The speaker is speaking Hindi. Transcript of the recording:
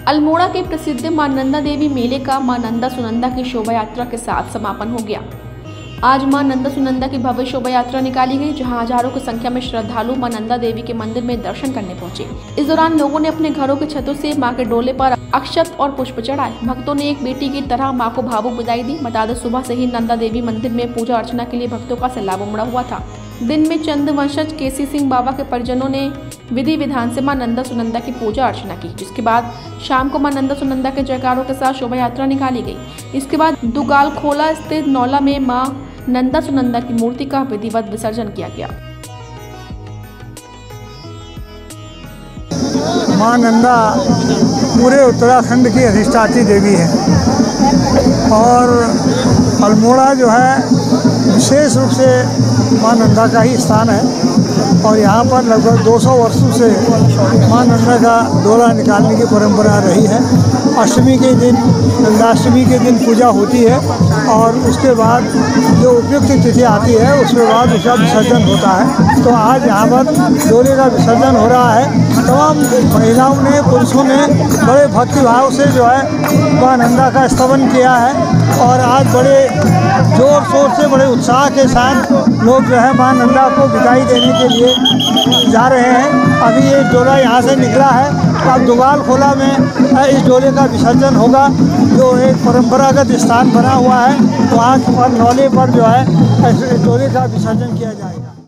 अल्मोड़ा के प्रसिद्ध मां नंदा देवी मेले का मां नंदा सुनंदा की शोभा यात्रा के साथ समापन हो गया। आज मां नंदा सुनंदा की भव्य शोभा यात्रा निकाली गई, जहां हजारों की संख्या में श्रद्धालु मां नंदा देवी के मंदिर में दर्शन करने पहुंचे। इस दौरान लोगों ने अपने घरों के छतों से मां के डोले पर अक्षत और पुष्प चढ़ाए। भक्तों ने एक बेटी की तरह मां को भावुक विदाई दी। बता दें, सुबह से ही नंदा देवी मंदिर में पूजा अर्चना के लिए भक्तों का सैलाब उमड़ा हुआ था। दिन में चंद वंशज केसी सिंह बाबा के परिजनों ने विधि विधान से मां नंदा सुनंदा की पूजा अर्चना की, जिसके बाद शाम को मां नंदा सुनंदा के जयकारों के साथ शोभा यात्रा निकाली गई। इसके बाद दुगालखोला स्थित नौला में मां नंदा सुनंदा की मूर्ति का विधिवत विसर्जन किया गया। मां नंदा पूरे उत्तराखंड की अधिष्ठात्री देवी है और अल्मोड़ा जो है विशेष रूप से मां नंदा का ही स्थान है और यहाँ पर लगभग 200 वर्षों से मां नंदा का डोला निकालने की परंपरा रही है। अष्टमी के दिन, नंदाष्टमी के दिन पूजा होती है और उसके बाद जो उपयुक्त तिथि आती है उसके बाद उसका विसर्जन होता है। तो आज यहाँ पर डोले का विसर्जन हो रहा है। तमाम महिलाओं ने, पुरुषों ने बड़े भक्तिभाव से जो है मां नंदा का स्तवन किया है और आज बड़े जोर शोर से, बड़े उत्साह के साथ लोग जो है मां नंदा को विदाई देने के लिए जा रहे हैं। अभी ये डोला यहाँ से निकला है, अब दुगालखोला में इस डोले का विसर्जन होगा, जो एक परंपरागत स्थान बना हुआ है। वहाँ पर नौले पर जो है इस डोले का विसर्जन किया जाएगा।